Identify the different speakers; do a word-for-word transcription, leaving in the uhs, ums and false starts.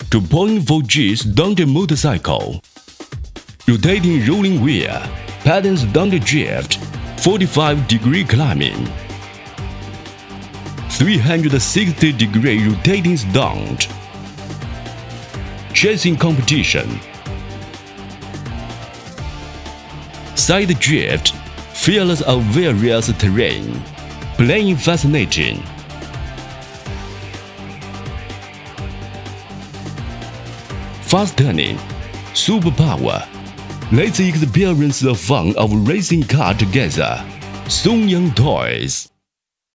Speaker 1: two point four G stunt motorcycle. Rotating rolling wheel, pattern stunt drift, forty-five degree climbing. three hundred sixty degree rotating stunt. Chasing competition. Side drift, fearless of various terrain. Playing fascinating. Fast turning, superpower. Let's experience the fun of racing car together. Song Yang Toys.